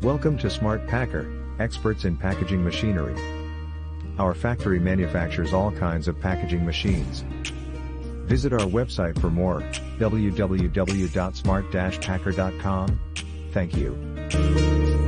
Welcome to Smart Packer, experts in packaging machinery. Our factory manufactures all kinds of packaging machines. Visit our website for more, www.smart-packer.com. Thank you.